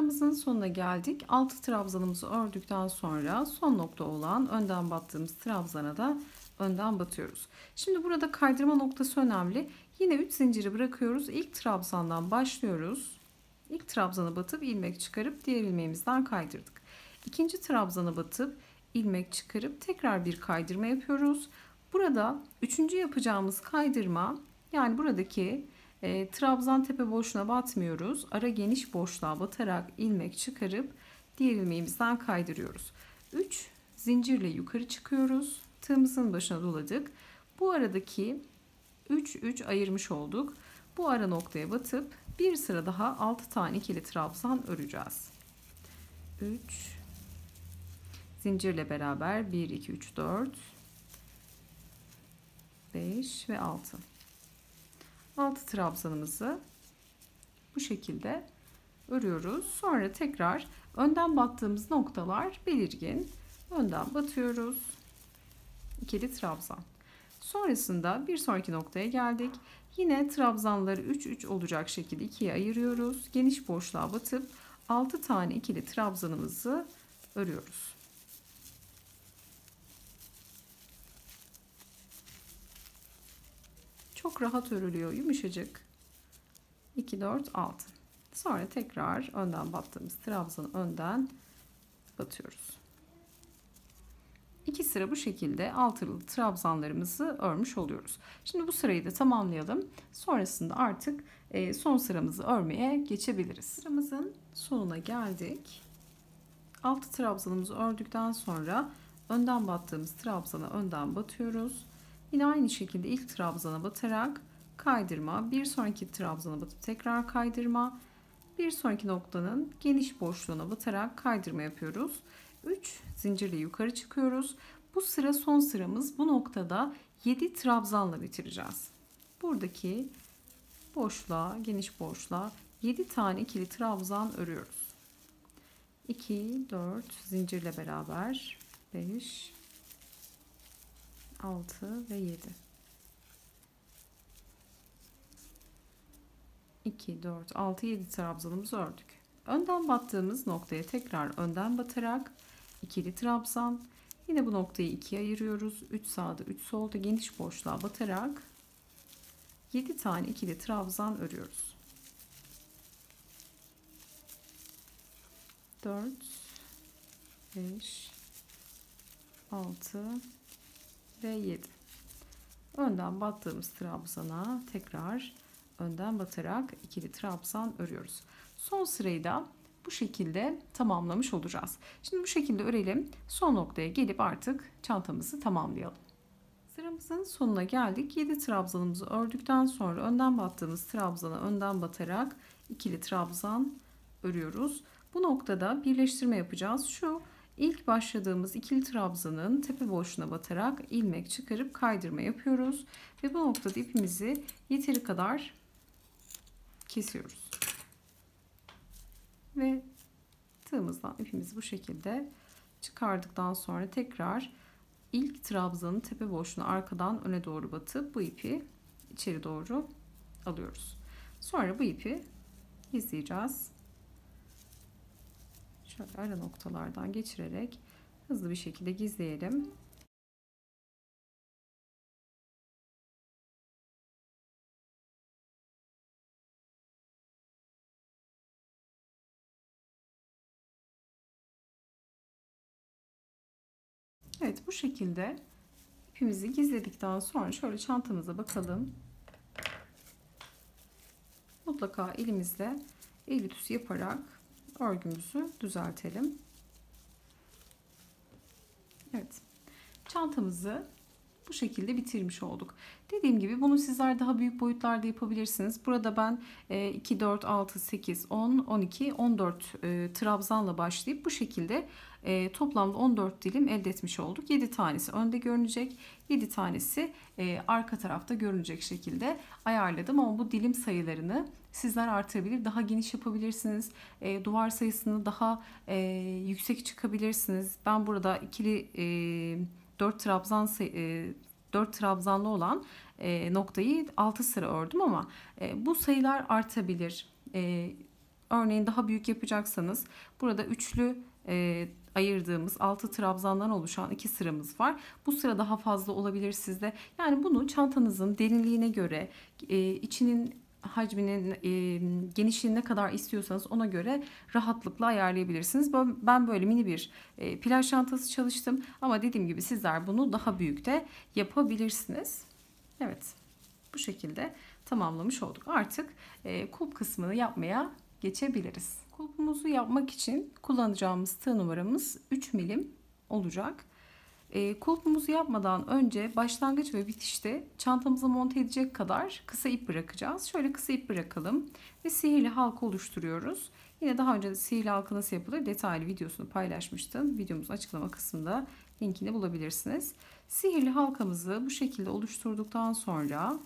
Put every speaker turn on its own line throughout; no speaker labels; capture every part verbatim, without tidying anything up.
Sıramızın sonuna geldik. altı trabzanımızı ördükten sonra son nokta olan önden battığımız trabzana da önden batıyoruz. Şimdi burada kaydırma noktası önemli. Yine üç zinciri bırakıyoruz. İlk trabzandan başlıyoruz. İlk trabzana batıp ilmek çıkarıp diğer ilmeğimizden kaydırdık. İkinci trabzana batıp ilmek çıkarıp tekrar bir kaydırma yapıyoruz. Burada üçüncü yapacağımız kaydırma, yani buradaki e, trabzan tepe boşluğuna batmıyoruz. Ara geniş boşluğa batarak ilmek çıkarıp diğer ilmeğimizden kaydırıyoruz. üç zincirle yukarı çıkıyoruz. Tığımızın başına doladık. Bu aradaki üç üç ayırmış olduk. Bu ara noktaya batıp bir sıra daha altı tane ikili trabzan öreceğiz. üç zincirle beraber bir iki üç dört beş ve altı. altı trabzanımızı bu şekilde örüyoruz. Sonra tekrar önden battığımız noktalar belirgin. Önden batıyoruz. İkili trabzan. Sonrasında bir sonraki noktaya geldik. Yine trabzanları üç üç olacak şekilde ikiye ayırıyoruz. Geniş boşluğa batıp altı tane ikili trabzanımızı örüyoruz. Çok rahat örülüyor, yumuşacık. iki dört altı. Sonra tekrar önden battığımız trabzanı önden batıyoruz. İki sıra bu şekilde altılı trabzanlarımızı örmüş oluyoruz. Şimdi bu sırayı da tamamlayalım. Sonrasında artık son sıramızı örmeye geçebiliriz. Sıramızın sonuna geldik. altı trabzanımızı ördükten sonra önden battığımız trabzana önden batıyoruz. Yine aynı şekilde ilk trabzana batarak kaydırma, bir sonraki trabzana batıp tekrar kaydırma, bir sonraki noktanın geniş boşluğuna batarak kaydırma yapıyoruz. üç zincirle yukarı çıkıyoruz. Bu sıra son sıramız. Bu noktada yedi trabzanla bitireceğiz. Buradaki boşluğa, geniş boşluğa yedi tane ikili trabzan örüyoruz. iki dört zincirle beraber beş altı ve yedi. iki dört altı yedi trabzanımızı ördük. Önden battığımız noktaya tekrar önden batarak ikili trabzan. Yine bu noktayı ikiye ayırıyoruz. üç sağda üç solda geniş boşluğa batarak yedi tane ikili trabzan örüyoruz. dört beş altı ve yedi. Önden battığımız trabzana tekrar önden batarak ikili trabzan örüyoruz. Son sırayı da bu şekilde tamamlamış olacağız. Şimdi bu şekilde örelim. Son noktaya gelip artık çantamızı tamamlayalım. Sıramızın sonuna geldik. yedi trabzanımızı ördükten sonra önden battığımız trabzana önden batarak ikili trabzan örüyoruz. Bu noktada birleştirme yapacağız. Şu ilk başladığımız ikili trabzanın tepe boşluğuna batarak ilmek çıkarıp kaydırma yapıyoruz. Ve bu noktada ipimizi yeteri kadar kesiyoruz. Ve tığımızdan ipimizi bu şekilde çıkardıktan sonra tekrar ilk trabzanın tepe boşluğuna arkadan öne doğru batıp bu ipi içeri doğru alıyoruz. Sonra bu ipi gizleyeceğiz. Şöyle ara noktalardan geçirerek hızlı bir şekilde gizleyelim. Evet, bu şekilde ipimizi gizledikten sonra şöyle çantamıza bakalım. Mutlaka elimizle el ütüsü yaparak örgümüzü düzeltelim. Evet, çantamızı bu şekilde bitirmiş olduk. Dediğim gibi bunu sizler daha büyük boyutlarda yapabilirsiniz. Burada ben iki, dört, altı, sekiz, on, on iki, on dört e, trabzanla başlayıp bu şekilde e, toplamda on dört dilim elde etmiş olduk. yedi tanesi önde görünecek, yedi tanesi e, arka tarafta görünecek şekilde ayarladım. Ama bu dilim sayılarını sizler artırabilir, daha geniş yapabilirsiniz. E, duvar sayısını daha e, yüksek çıkabilirsiniz. Ben burada ikili e, dört trabzan e, dört trabzanlı olan e, noktayı altı sıra ördüm ama e, bu sayılar artabilir. E, Örneğin daha büyük yapacaksanız burada üçlü e, ayırdığımız altı trabzandan oluşan iki sıramız var. Bu sıra daha fazla olabilir sizde. Yani bunu çantanızın derinliğine göre, e, içinin hacminin e, genişliğine kadar istiyorsanız ona göre rahatlıkla ayarlayabilirsiniz. Ben böyle mini bir e, plaj çantası çalıştım ama dediğim gibi sizler bunu daha büyük de yapabilirsiniz. Evet, bu şekilde tamamlamış olduk. Artık e, kulp kısmını yapmaya geçebiliriz. Kulpumuzu yapmak için kullanacağımız tığ numaramız üç milim olacak. E, kulpumuzu yapmadan önce başlangıç ve bitişte çantamıza monte edecek kadar kısa ip bırakacağız. Şöyle kısa ip bırakalım ve sihirli halka oluşturuyoruz. Yine daha önce de sihirli halka nasıl yapılır detaylı videosunu paylaşmıştım. Videomuzun açıklama kısmında linkini bulabilirsiniz. Sihirli halkamızı bu şekilde oluşturduktan sonra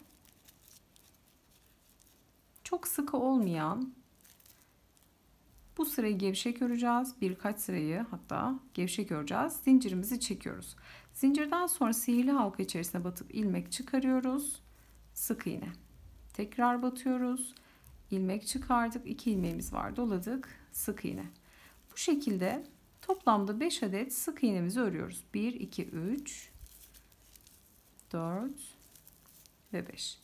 çok sıkı olmayan bu sırayı gevşek öreceğiz. Birkaç sırayı hatta gevşek öreceğiz. Zincirimizi çekiyoruz. Zincirden sonra sihirli halka içerisine batıp ilmek çıkarıyoruz. Sık iğne. Tekrar batıyoruz. İlmek çıkardık. iki ilmeğimiz var. Doladık. Sık iğne. Bu şekilde toplamda beş adet sık iğnemizi örüyoruz. bir, iki, üç, dört ve beş.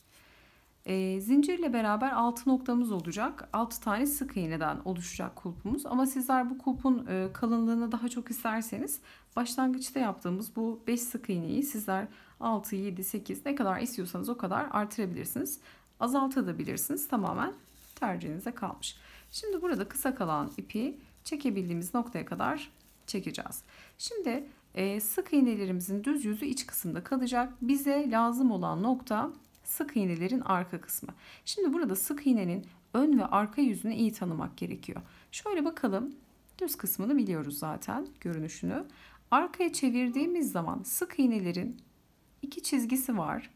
E, zincirle beraber altı noktamız olacak. altı tane sık iğneden oluşacak kulpumuz. Ama sizler bu kulpun e, kalınlığını daha çok isterseniz başlangıçta yaptığımız bu beş sık iğneyi sizler altı, yedi, sekiz ne kadar istiyorsanız o kadar artırabilirsiniz. Azaltabilirsiniz. Tamamen tercihinize kalmış. Şimdi burada kısa kalan ipi çekebildiğimiz noktaya kadar çekeceğiz. Şimdi e, sık iğnelerimizin düz yüzü iç kısımda kalacak. Bize lazım olan nokta sık iğnelerin arka kısmı. Şimdi burada sık iğnenin ön ve arka yüzünü iyi tanımak gerekiyor. Şöyle bakalım. Düz kısmını biliyoruz zaten, görünüşünü. Arkaya çevirdiğimiz zaman sık iğnelerin iki çizgisi var.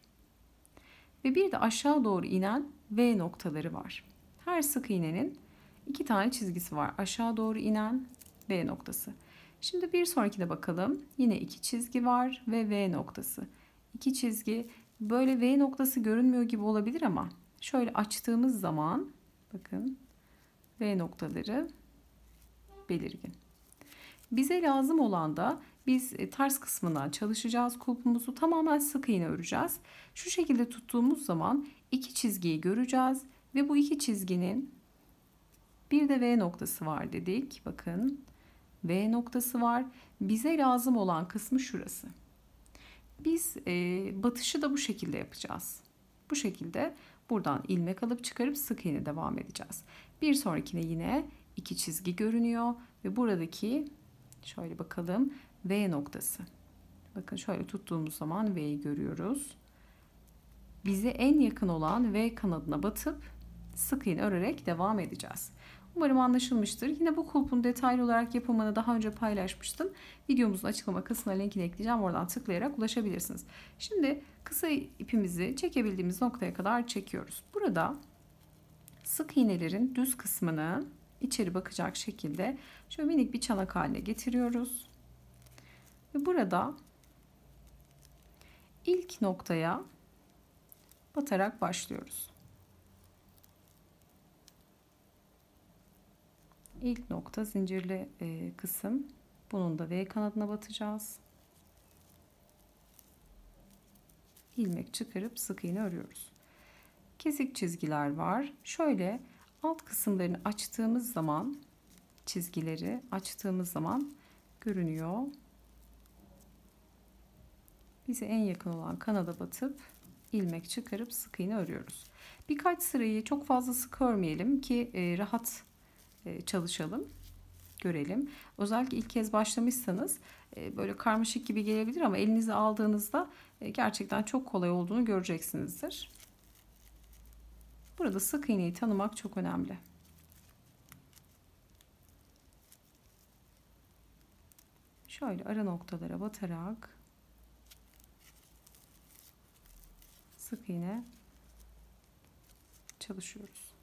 Ve bir de aşağı doğru inen V noktaları var. Her sık iğnenin iki tane çizgisi var. Aşağı doğru inen V noktası. Şimdi bir sonrakine bakalım. Yine iki çizgi var ve V noktası. İki çizgi. Böyle V noktası görünmüyor gibi olabilir ama şöyle açtığımız zaman bakın V noktaları belirgin. Bize lazım olan da biz ters kısmından çalışacağız. Kulpumuzu tamamen sık iğne öreceğiz. Şu şekilde tuttuğumuz zaman iki çizgiyi göreceğiz ve bu iki çizginin bir de V noktası var dedik. Bakın V noktası var. Bize lazım olan kısmı şurası. Biz e, batışı da bu şekilde yapacağız. Bu şekilde buradan ilmek alıp çıkarıp sık iğne devam edeceğiz. Bir sonrakine yine iki çizgi görünüyor ve buradaki şöyle bakalım V noktası. Bakın şöyle tuttuğumuz zaman V'yi görüyoruz. Bize en yakın olan V kanadına batıp sık iğne örerek devam edeceğiz. Umarım anlaşılmıştır. Yine bu kulpun detaylı olarak yapımını daha önce paylaşmıştım. Videomuzun açıklama kısmına linkini ekleyeceğim. Oradan tıklayarak ulaşabilirsiniz. Şimdi kısa ipimizi çekebildiğimiz noktaya kadar çekiyoruz. Burada sık iğnelerin düz kısmını içeri bakacak şekilde şöyle minik bir çanak haline getiriyoruz. Ve burada ilk noktaya batarak başlıyoruz. İlk nokta zincirli e, kısım. Bunun da V kanadına batacağız. İlmek çıkarıp sık iğne örüyoruz. Kesik çizgiler var. Şöyle alt kısımlarını açtığımız zaman çizgileri açtığımız zaman görünüyor. Bize en yakın olan kanada batıp ilmek çıkarıp sık iğne örüyoruz. Birkaç sırayı çok fazla sık örmeyelim ki e, rahat çalışalım, görelim. Özellikle ilk kez başlamışsanız böyle karmaşık gibi gelebilir ama elinize aldığınızda gerçekten çok kolay olduğunu göreceksinizdir. Burada sık iğneyi tanımak çok önemli. Şöyle ara noktalara batarak sık iğne çalışıyoruz.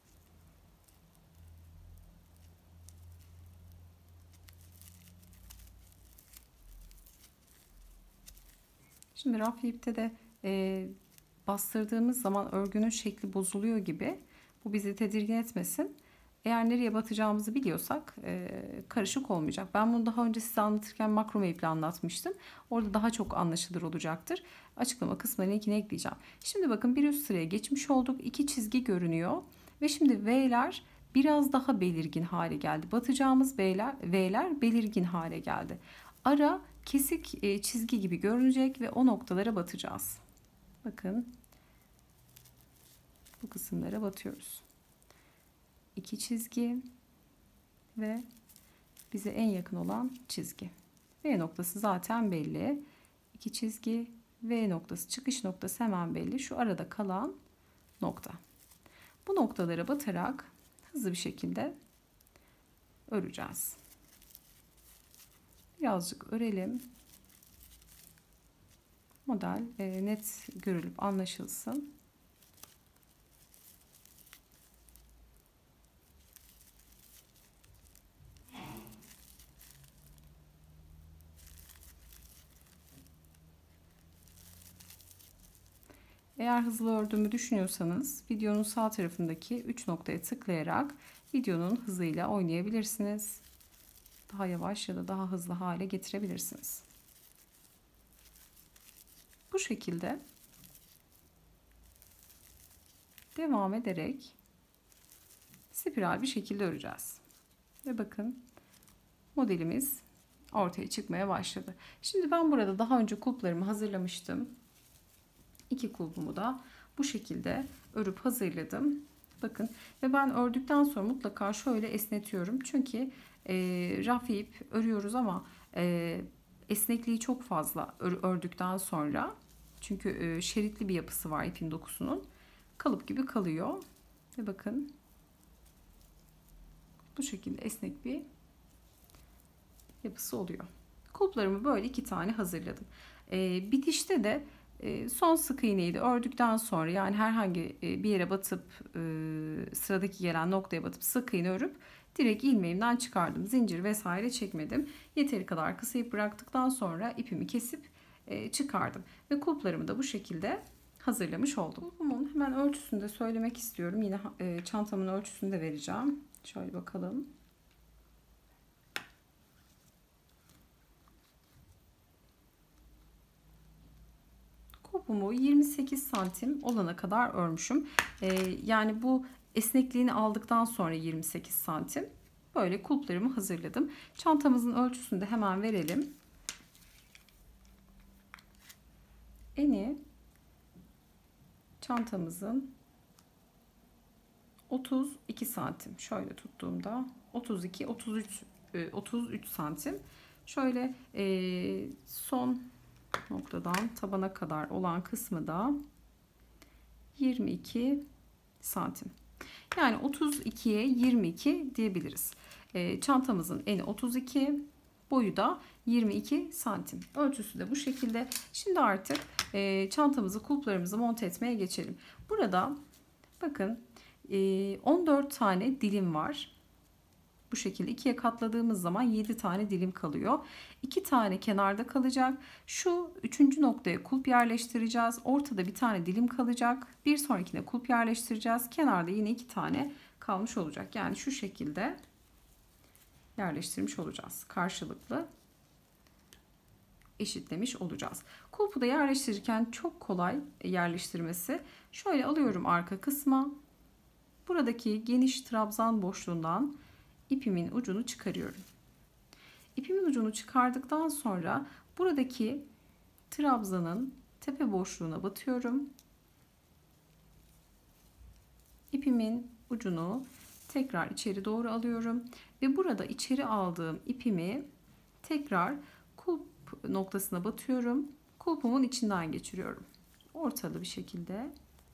Şimdi raflı ipte de e, bastırdığımız zaman örgünün şekli bozuluyor gibi. Bu bizi tedirgin etmesin. Eğer nereye batacağımızı biliyorsak e, karışık olmayacak. Ben bunu daha önce size anlatırken makrome iple anlatmıştım. Orada daha çok anlaşılır olacaktır. Açıklama kısmına linkini ekleyeceğim. Şimdi bakın bir üst sıraya geçmiş olduk. İki çizgi görünüyor. Ve şimdi V'ler biraz daha belirgin hale geldi. Batacağımız V'ler, V'ler belirgin hale geldi. Ara kesik e, çizgi gibi görünecek ve o noktalara batacağız. Bakın bu kısımlara batıyoruz. İki çizgi ve bize en yakın olan çizgi. V noktası zaten belli. İki çizgi, V noktası, çıkış noktası hemen belli. Şu arada kalan nokta. Bu noktalara batarak hızlı bir şekilde öreceğiz. Birazcık örelim. Model e, net görülüp anlaşılsın. Eğer hızlı ördüğümü düşünüyorsanız videonun sağ tarafındaki üç noktaya tıklayarak videonun hızıyla oynayabilirsiniz. Daha yavaş ya da daha hızlı hale getirebilirsiniz. Bu şekilde devam ederek spiral bir şekilde öreceğiz. Ve bakın modelimiz ortaya çıkmaya başladı. Şimdi ben burada daha önce kulplarımı hazırlamıştım. İki kulpumu da bu şekilde örüp hazırladım. Bakın ve ben ördükten sonra mutlaka şöyle esnetiyorum. Çünkü e, raf ip örüyoruz ama e, esnekliği çok fazla ör, ördükten sonra. Çünkü e, şeritli bir yapısı var ipin dokusunun. Kalıp gibi kalıyor. Ve bakın bu şekilde esnek bir yapısı oluyor. Kulplarımı böyle iki tane hazırladım. E, bitişte de son sık iğneyi de ördükten sonra yani herhangi bir yere batıp sıradaki gelen noktaya batıp sık iğne örüp direkt ilmeğimden çıkardım. Zincir vesaire çekmedim. Yeteri kadar kısa ip bıraktıktan sonra ipimi kesip çıkardım. Ve kulplarımı da bu şekilde hazırlamış oldum. Kulpumun hemen ölçüsünü de söylemek istiyorum. Yine çantamın ölçüsünü de vereceğim. Şöyle bakalım. Kulpumu yirmi sekiz santim olana kadar örmüşüm. Ee, yani bu esnekliğini aldıktan sonra yirmi sekiz santim. Böyle kulplarımı hazırladım. Çantamızın ölçüsünü de hemen verelim. Eni çantamızın otuz iki santim. Şöyle tuttuğumda otuz iki otuz üç otuz üç santim. Şöyle e, son noktadan tabana kadar olan kısmı da yirmi iki santim. Yani otuz ikiye yirmi iki diyebiliriz. E, çantamızın eni otuz iki, boyu da yirmi iki santim. Ölçüsü de bu şekilde. Şimdi artık e, çantamızı, kulplarımızı monte etmeye geçelim. Burada bakın e, on dört tane dilim var. Bu şekilde ikiye katladığımız zaman yedi tane dilim kalıyor. iki tane kenarda kalacak. Şu üçüncü noktaya kulp yerleştireceğiz. Ortada bir tane dilim kalacak. Bir sonrakine kulp yerleştireceğiz. Kenarda yine iki tane kalmış olacak. Yani şu şekilde yerleştirmiş olacağız. Karşılıklı eşitlemiş olacağız. Kulpu da yerleştirirken çok kolay yerleştirmesi. Şöyle alıyorum arka kısma. Buradaki geniş trabzan boşluğundan ipimin ucunu çıkarıyorum. İpimin ucunu çıkardıktan sonra buradaki trabzanın tepe boşluğuna batıyorum. İpimin ucunu tekrar içeri doğru alıyorum ve burada içeri aldığım ipimi tekrar kulp noktasına batıyorum. Kulpumun içinden geçiriyorum. Ortalı bir şekilde.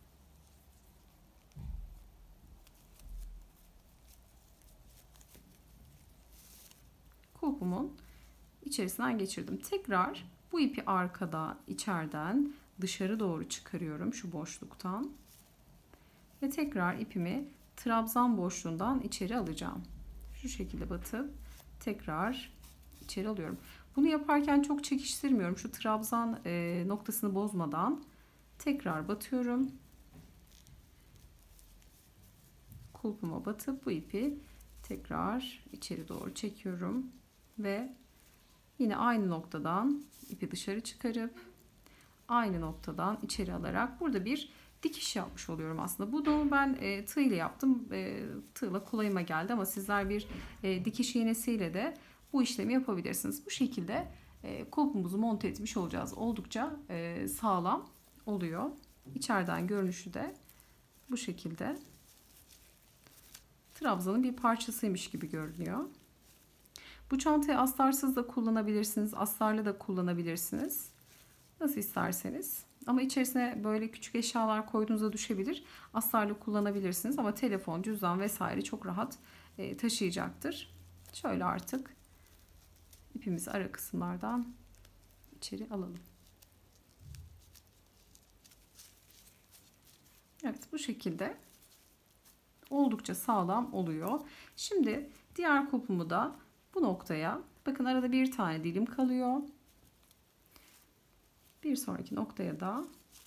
Kulpumun içerisinden geçirdim. Tekrar bu ipi arkada içeriden dışarı doğru çıkarıyorum şu boşluktan. Ve tekrar ipimi trabzan boşluğundan içeri alacağım. Şu şekilde batıp tekrar içeri alıyorum. Bunu yaparken çok çekiştirmiyorum. Şu trabzan e, noktasını bozmadan tekrar batıyorum. kulpuma batıp bu ipi tekrar içeri doğru çekiyorum ve yine aynı noktadan ipi dışarı çıkarıp aynı noktadan içeri alarak burada bir dikiş yapmış oluyorum aslında. Bu da ben e, tığ ile yaptım. E, tığla kolayıma geldi ama sizler bir e, dikiş iğnesiyle de bu işlemi yapabilirsiniz. Bu şekilde e, kulpumuzu monte etmiş olacağız. Oldukça e, sağlam oluyor. İçeriden görünüşü de bu şekilde. Trabzanın bir parçasıymış gibi görünüyor. Bu çantayı astarsız da kullanabilirsiniz. Astarlı da kullanabilirsiniz. Nasıl isterseniz. Ama içerisine böyle küçük eşyalar koyduğunuzda düşebilir. Astarlı kullanabilirsiniz ama telefon, cüzdan vesaire çok rahat e, taşıyacaktır. Şöyle artık ipimizi ara kısımlardan içeri alalım. Evet, bu şekilde oldukça sağlam oluyor. Şimdi diğer kulpumu da bu noktaya, bakın arada bir tane dilim kalıyor. Bir sonraki noktaya da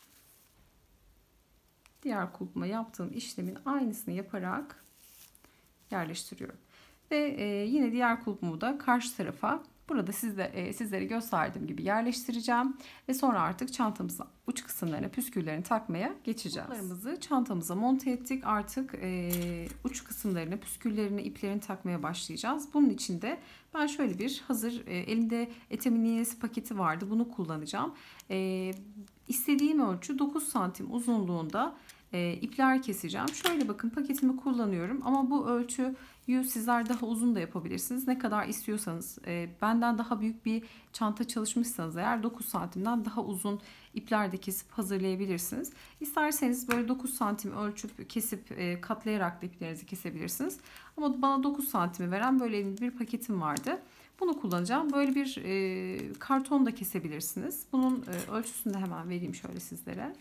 diğer kulpuma yaptığım işlemin aynısını yaparak yerleştiriyorum. Ve e, yine diğer kulpumu da karşı tarafa, burada sizde, e, sizlere gösterdiğim gibi yerleştireceğim. Ve sonra artık çantamızın uç kısımlarına püsküllerini takmaya geçeceğiz. Kulplarımızı çantamıza monte ettik. Artık e, uç kısımlarını, püsküllerini, iplerini takmaya başlayacağız. Bunun için de ben şöyle bir hazır e, elimde etemin iğnesi paketi vardı. Bunu kullanacağım. E, istediğim ölçü dokuz santim uzunluğunda e, ipler keseceğim. Şöyle bakın, paketimi kullanıyorum ama bu ölçüyü sizler daha uzun da yapabilirsiniz. Ne kadar istiyorsanız, e, benden daha büyük bir çanta çalışmışsanız eğer dokuz santimden daha uzun ipler de kesip hazırlayabilirsiniz. İsterseniz böyle dokuz santim ölçüp kesip e, katlayarak da iplerinizi kesebilirsiniz. Ama bana dokuz santimi veren böyle elimde bir paketim vardı. Bunu kullanacağım. Böyle bir e, karton da kesebilirsiniz. Bunun e, ölçüsünü de hemen vereyim şöyle sizlere.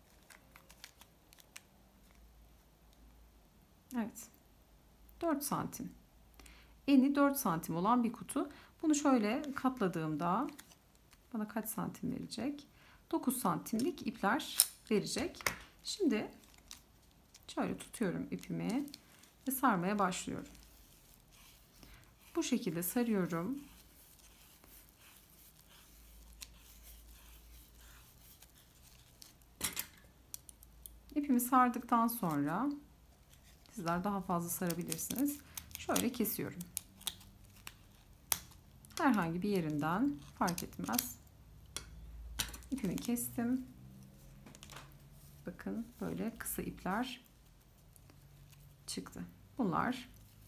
Evet. dört santim. Eni dört santim olan bir kutu. Bunu şöyle katladığımda bana kaç santim verecek? dokuz santimlik ipler verecek. Şimdi şöyle tutuyorum ipimi ve sarmaya başlıyorum. Bu şekilde sarıyorum. İpimi sardıktan sonra sizler daha fazla sarabilirsiniz. Şöyle kesiyorum. Herhangi bir yerinden fark etmez. İpimi kestim. Bakın böyle kısa ipler çıktı. Bunlar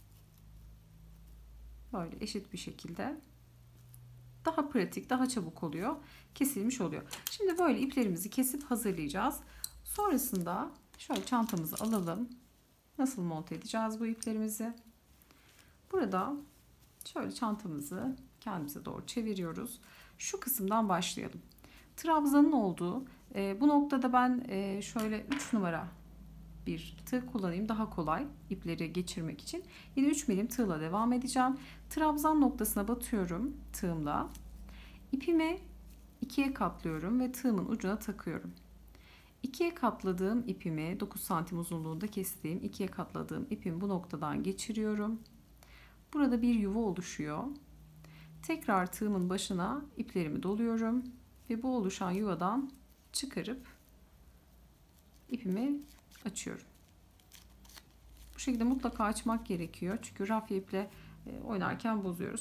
böyle eşit bir şekilde daha pratik, daha çabuk oluyor. Kesilmiş oluyor. Şimdi böyle iplerimizi kesip hazırlayacağız. Sonrasında şöyle çantamızı alalım. Nasıl monte edeceğiz bu iplerimizi? Burada şöyle çantamızı kendimize doğru çeviriyoruz. Şu kısımdan başlayalım. Trabzanın olduğu e, bu noktada ben e, şöyle üç numara bir tığ kullanayım, daha kolay ipleri geçirmek için. Yine üç milim tığla devam edeceğim. Trabzan noktasına batıyorum tığımla. İpimi ikiye katlıyorum ve tığımın ucuna takıyorum. ikiye katladığım ipimi, dokuz santim uzunluğunda kestiğim ikiye katladığım ipimi bu noktadan geçiriyorum. Burada bir yuva oluşuyor. Tekrar tığımın başına iplerimi doluyorum ve bu oluşan yuvadan çıkarıp ipimi açıyorum. Bu şekilde mutlaka açmak gerekiyor. Çünkü rafya iple oynarken bozuyoruz.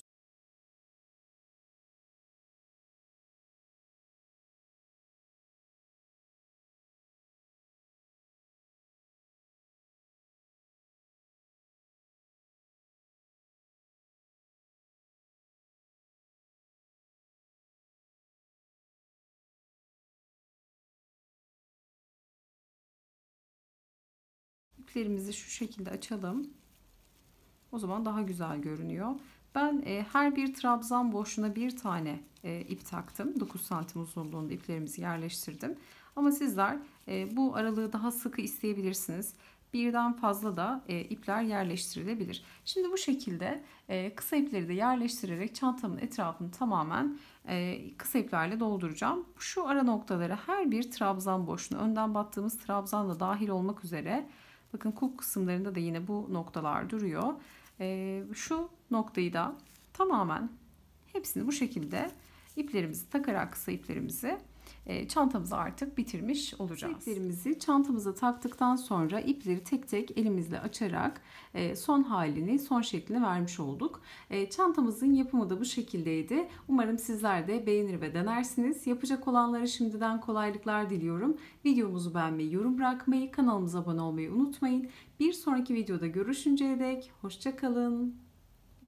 İplerimizi şu şekilde açalım. O zaman daha güzel görünüyor. Ben e, her bir trabzan boşluğuna bir tane e, ip taktım. dokuz santim uzunluğunda iplerimizi yerleştirdim. Ama sizler e, bu aralığı daha sıkı isteyebilirsiniz. Birden fazla da e, ipler yerleştirilebilir. Şimdi bu şekilde e, kısa ipleri de yerleştirerek çantamın etrafını tamamen e, kısa iplerle dolduracağım. Şu ara noktalara her bir trabzan boşluğuna, önden battığımız trabzan da dahil olmak üzere Bakın kulp kısımlarında da yine bu noktalar duruyor. Ee, şu noktayı da tamamen hepsini bu şekilde iplerimizi takarak kısa iplerimizi e, çantamızı artık bitirmiş olacağız. İplerimizi çantamıza taktıktan sonra ipleri tek tek elimizle açarak e, son halini, son şeklini vermiş olduk. E, çantamızın yapımı da bu şekildeydi. Umarım sizler de beğenir ve denersiniz. Yapacak olanlara şimdiden kolaylıklar diliyorum. Videomuzu beğenmeyi, yorum bırakmayı, kanalımıza abone olmayı unutmayın. Bir sonraki videoda görüşünceye dek hoşça kalın.